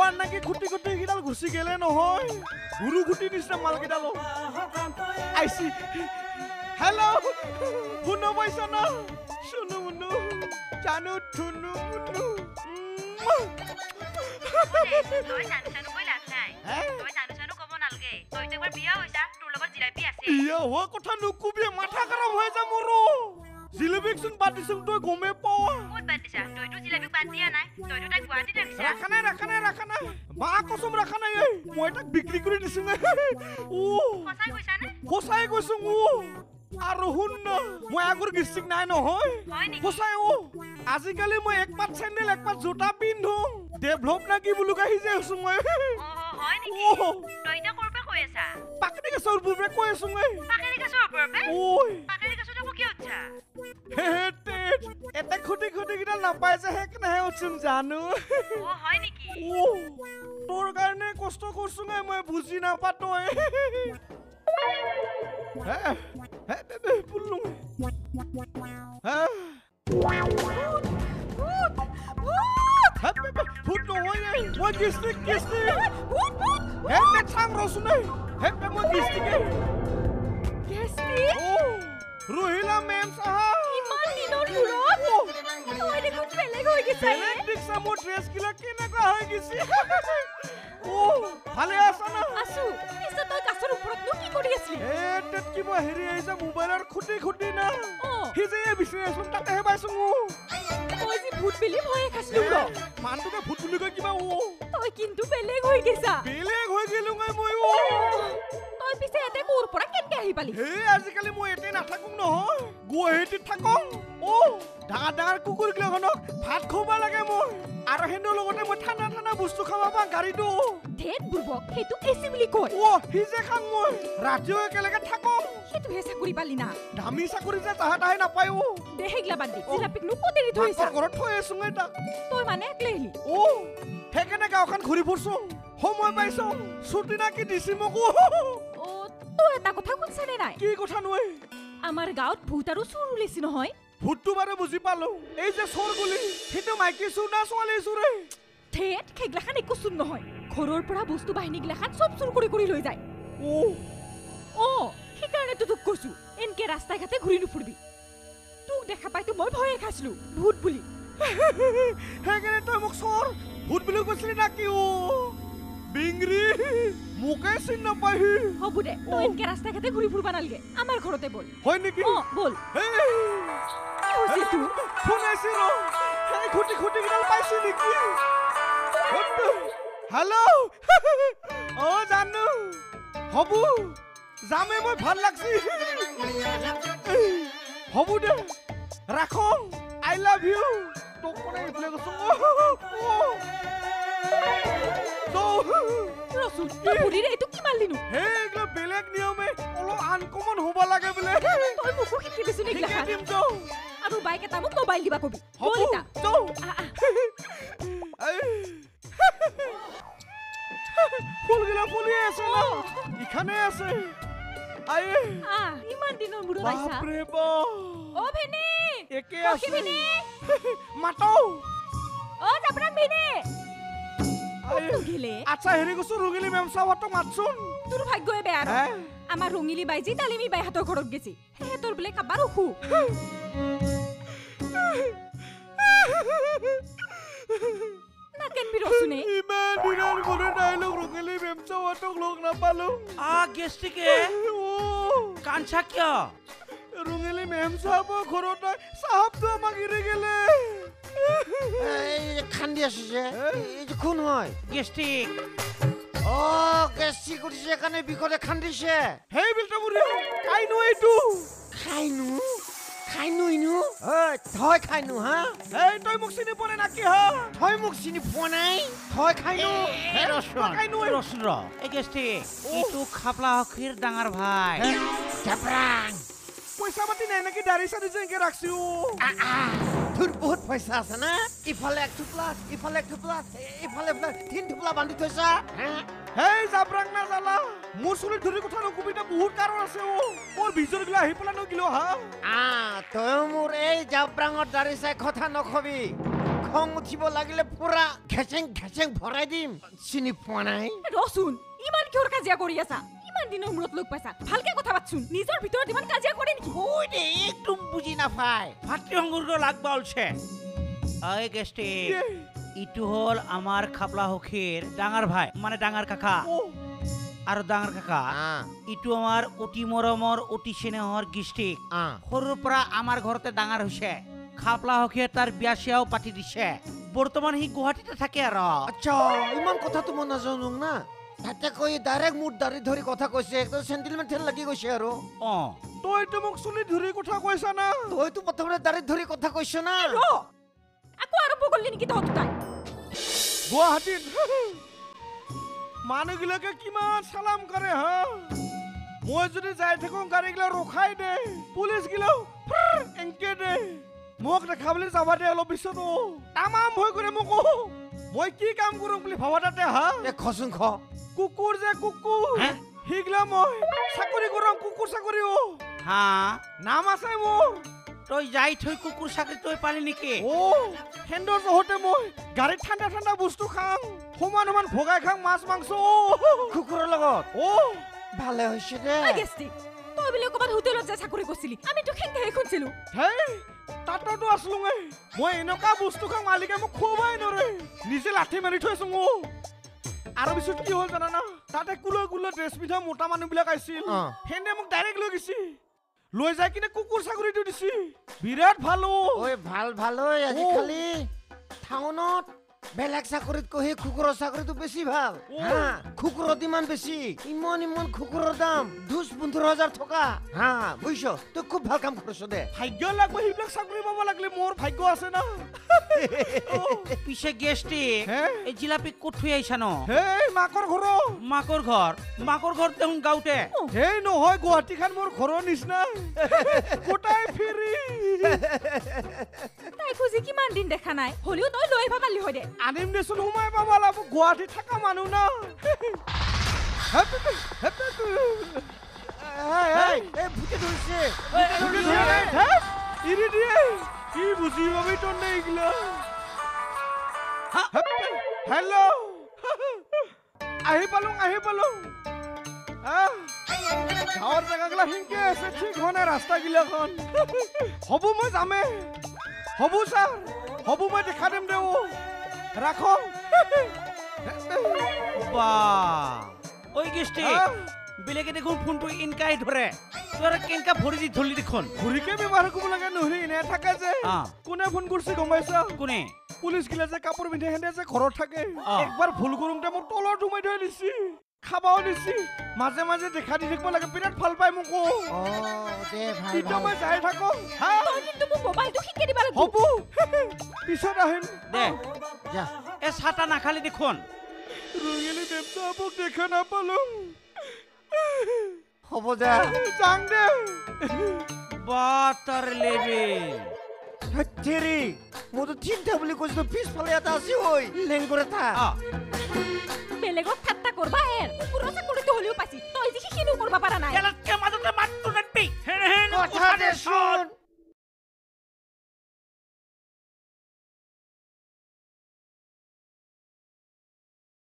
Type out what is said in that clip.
তোমাৰ নাকি খুটি খুটি কিডাল ঘুচি গেলে নহয় গুৰু খুটি নিচিনা মাল কিডাল আইছি হেল্ল' শুনো পাইছ না শুনো মুনু জানো থুনু মুনু তই জানো কই লাভ নাই তই জানো কব নালগে তই তো একবাৰ বিয়া হৈছা তোৰ লগত জিলাপি আছে বিয়া হোৱা কথা নুকুবি মাথা গৰম হৈ যা মোৰো জিলাপিক চোন পাতিছোং তই গমে পাৱ ক'ত পাতিছা তইতো জিলাপিক পাত দিয়া নাই তইতো তাক গুৱাহাটীত ৰাখিছা ৰাখা নাই মা কসম ৰাখা নাই মই তাক বিক্ৰী কৰি দিছো নে ও সঁচাই কৈছা নে সঁচাই কৈছোং ও আৰু শুন না মই আগৰ গিষ্টিক নাই নহয় সঁচাই ও আজিকালি মই এক পাত চেণ্ডেল এক পাত জোতা পিন্ধো ডেভলপ না কি বুলু কাহি যে আছো মই হয় নেকি তই এটা কৰপে কৈ আছা পাকৰি গছৰ বুবে কৈ আছো মই পাকৰি গছৰ ওপৰপে ওই পাকৰি গছৰ কি উঠছা হেতে এটা খুটি খুটি কিটা নাপাই যে হেক নাহে উঠছুম জানো হয় নেকি তোৰ কাৰণে কষ্ট কৰছো নাই মই বুজি নাপা তই হে পুল্লুং ভূত নহয় মই গিষ্টিক হে চাং ৰচো নাই হে মই গিষ্টিকে রহিলা মেম সাহা ইমান দিনৰ মূৰত তই দেখোন বেলেগ হৈ গৈছা বেলেগ দেখছা মোৰ ড্ৰেছ কিলা কেনেকুৱা হৈ গৈছে ভালে আছা না আছো পিছে তই কাছৰ ওপৰত নো কি কৰি আছিলি তেত কিবা হেৰি আহিছে মোবাইলৰ খুটি না হি যে বিচাৰি আছো তাতেহে পাইছো তই যে ভূত বুলি ভয় খাইছিলো মানুহটোকে ভূত বুলি কয় কিবা তই কিন্তু বেলেগ হৈ গৈছা বেলেগ হৈ গেলো মই তই পিছে এতে মোৰ পৰা কেনকে আহি পালি হে আজিকালি মই এতে নাথাকো নহয় গুৱাহাটীত থাকং ডাঙৰ কুকুৰ গিলাখনক ভাত খুৱাব লাগে মই আৰু হেন্দৰ লগতে মই ঠাণ্ডা বস্তু খাবা পা গাড়ীটো ধেত বুৰ্বক সেইটো এচি বুলি কয় হি যে খাং মই ৰাতিও একেলগে থাকং সেইটো হে চাকৰি পালি না দামী চাকৰি যে তাহে নাপায় দেহেগলা বাদ দি জিলাপিক নো ক'ত এৰি থৈছা ঘৰত থৈ আছো মই তাক তই মানে একলেহিলি সেইকাৰণে গাঁওখন ঘূৰি ফুৰছো সময় পাইছো ছুটি না কি দিছি মোক তই এটা কথা শুনছানে নাই কি কথা নয় আমাৰ গাঁৱত ভূত আৰু চোৰ ওলাইছি নহয় ভূতটো বাৰু বুজি পালো এই যে চোৰ গুলি সেইটো মাইকী চোৰ না ছোৱালী চোৰে ধেত সেইগিলাখান একো চোৰ নহয় ঘৰৰ পৰা বস্তু বাহিনী গিলাখান চব চোৰ কৰি লৈ যায় সেইকাৰণেতো তোক কৈছো এনকে ৰাস্তাই ঘাটে ঘূৰি নুফুৰিবি তোক দেখা পাইতো মই ভয়ে খাইছিলো ভূত বুলি সেইকাৰণে তই মোক চোৰ ভূত বুলি কৈছিলি না কি বিংৰি মোকে চিন নাপাহি হ'ব দে তই এনকে ৰাস্তাই ঘাটে ঘূৰি ফুৰিব নালগে আমাৰ ঘৰতে বল হয় নেকি বল শুনাইছি ৰ সেই খুটি কিডাল পাইছি নেকি হেল্ল' জানো হ'ব যামে মই ভাল লাগছি হ'ব দে ৰাখো আই লাভ ইউ তোক মানে এইফালে কৈছো বেলেগ নিয়মে অলপ আনকমন হ'ব লাগে বোলে তই মোকো শিকি দিছো নেকি আৰু বাইক এটা মোক মোবাইল দিবা কবি ফুলগিলা ফুলি আছে না ইখানে আছে ইমান দিনৰ মূৰত আইছা বাপৰে বাপ ভেনি একে আছে ভেনি মাতো জাবৰান ভেনি আচ্ছা হেৰি কৈছো ৰঙিলি মেম চাহাবক মাতচোন তোৰ ভাগ্যই বেয়া আৰু আমাৰ ৰঙিলি বাইজি তালিমি বাইহাতৰ ঘৰত গেছি হেতৰ বোলে কাবাৰ অসুখ নাকেনবি ৰচুনে ইমান দিনৰ মূৰত ডাইলগ ৰঙিলি মেম চাহাবক লগ নাপালো গেষ্টিকে কাঞ্চা কিয় ৰঙিলি মেম চাহাবৰ ঘৰত চাহাবটো আমাক এৰি গেলে খান্দি আছো যে এই যে খুন হয় গেষ্টিক গেষ্টিক উঠিছে কাৰণে বিষতে খান্দিছে হেই বিলটা মুৰি কাইনো এইটো খাইনো ইনো তই খাইনো হা এই তই মোক চিনি পোৱা নাই নাকি হা তই মোক চিনি পোৱা নাই তই খাইনো ৰচোন এই গেষ্টিক এইটো খাপলা হকিৰ ডাঙৰ ভাই জাবৰাং পইচা পাতি নাই নাকি দাড়ি চাড়ি যে এনেকে ৰাখছি তোৰ বহুত পইচা আছে না ইফালে এক থুপলা ইফালে তিন থুপলা বান্ধি থৈছা হেই জাবৰাং না জালা মোৰ চুলিত ধৰি কথা নকবিটা বহুত কাৰণ আছে মোৰ ভিজৰ গিলা আহি পেলা নগিলো হা তই মোৰ এই জাবৰাঙৰ দাড়ি চাই কথা নকবি খং উঠিব লাগিলে পুৰা ঘেচেং ঘেচেং ভৰাই দিম চিনি পোৱা নাই ৰচোন ইমান কিহৰ কাজিয়া কৰি আছা ইমান দিনৰ মূৰত লগ পাইছা ভালকে কথা পাতচোন নিজৰ ভিতৰত ইমান কাজিয়া কৰে নেকি ওই দে একদম বুজি নাপায় ভাতৃসংগৰ লাগবা ওলছে আই গেষ্টি ইটো হল আমাৰ খাপলা হখিৰ ডাঙৰ ভাই মানে ডাঙৰ কাকা আৰু ডাঙৰ কাকা ইটো আমাৰ অতি মৰমৰ অতি স্নেহৰ গিষ্টিক সৰুৰ পৰা আমাৰ ঘৰতে ডাঙৰ হৈছে খাপলা হখিয়ে তাৰ বিয়া চিয়াও পাতি দিছে বৰ্তমান সি গুৱাহাটীতে থাকে আৰু আচ্ছা ইমান কথাটো মই নাজানো না তাতে কৈ ডাইৰেক্ট মোৰ দাড়ি ধৰি কথা কৈছে একদম সেন্টিমেন্টেল লাগি গৈছে আৰু তইতো মোক চুলি ধৰি কথা কৈছা না তইতো প্ৰথমতে দাড়ি ধৰি কথা কৈছ না ৰ আকৌ আৰম্ভ কৰিলি নেকি তহঁত দুটাই গুৱাহাটীত মানুহবিলাকে কিমান চালাম কৰে হা মই যদি যাই থাকো গাড়ীগিলা ৰখাই দে পুলিচ গিলাও এনকে দে মোক দেখাবলৈ যাবা দে অলপ পিছত তামাম হৈ কৰে মোক মই কি কাম কৰোঁ বুলি ভাবা তাতে হা খচোন খ কুকুৰ যে কুকুৰ সিগলা মই চাকৰি কৰোঁ কুকুৰ চাকৰি হা নাম আছে মোৰ তই যাই থৈ কুকুৰ চাকৰি তই পালি নেকি সেন্দৰ জহতে মই গাড়ীত ঠাণ্ডা ঠাণ্ডা বস্তু খাওঁ সমান সমান ভগাই খাওঁ মাছ মাংস কুকুৰৰ লগত ভালে হৈছে দে তই বোলে ক'ৰবাত হোটেলত যাই চাকৰি কৰিছিলি আমিতো খেংকেহে শুনিছিলো হেই তাততো আছিলো মই এনেকুৱা বস্তু খাওঁ মালিকে মোক খুৱাই নৰে নিজে লাঠি মাৰি থৈছো আৰু পিছত কি হ'ল জানা না তাতে কুলৈ কুলৈ ড্ৰেছ পিন্ধা মোটা মানুহবিলাক আহিছিল সেনে মোক ডাইৰেক্ট লৈ গৈছি লৈ যাই কিনে কুকুৰ চাকৰিটো দিছি বিৰাট ভাল ভাল ভাল আজিকালি টাউনত বেলেগ চাকৰিত কহি কুকুৰৰ চাকৰিটো বেছি ভাল কুকুৰত ইমান বেছি ইমান ইমান কুকুৰৰ দাম 10-15,000 টকা বুজিছ তই খুব ভাল কাম কৰিছ দে ভাগ্য লাগব সেইবিলাক চাকৰি পাব লাগিলে মোৰ ভাগ্য আছে না পিছে গেষ্টি এই জিলাপি ক'ত থৈ আহিছা ন হেই মাকৰ ঘৰ দেখোন গাঁৱতে হেই নহয় গুৱাহাটীখন মোৰ ঘৰৰ নিচিনা গোটাই ফেৰি তাই খুজি কিমান দিন দেখা নাই হলিও তই লৈ আহিব পাৰলি হয় দে আনিম দেচোন সোমাই পাব লাগিব গুৱাহাটীত থকা মানুহ না ভূতে ধৰিছে ইৰি দিয়ে কি বুজি পাবি তোৰ নে এইগিলা হেল্ল' আহি পালো গাঁৱৰ জেগাগিলা সেনকে আছে ঠিক হোৱা নাই ৰাস্তাগিলাখন হ'ব মই যামে হ'ব ছাৰ হ'ব মই দেখা দিম দে ৰাখ ওই গেষ্টি বেলেগে দেখোন ফোনটো ইনকাই ধৰে তোৰ কেনকা ভৰি দি ধৰলি দেখোন ঘুৰিকে ব্যৱহাৰ কৰিব লাগে নহৰি এনে থাকে যে কোনে ফোন কৰিছে গম পাইছা কোনে পুলিচ গিলা যে কাপোৰ পিন্ধে সেনে যে ঘৰত থাকে একবাৰ ভুল কৰোঁতে মোৰ তলত সোমাই থৈ দিছি খাবাও দিছি মাজে মাজে দেখা দি থাকিব লাগে বিৰাট ভাল পাই মোক এতিয়া মই যাই থাকো তই কিন্তু মোক মোবাইলটো শিকাই দিব লাগিব হ'ব পিছত আহিম দে যা এ ছাতা নাখালি দেখোন ৰঙেলি দেৱতা মোক দেখা নাপালো হ'ব যা যাং দে বাটাৰ লেভেল মইতো চিন্তা বুলি কৈছিলো পিছফালে এটা আছে লেংগুৰ এটা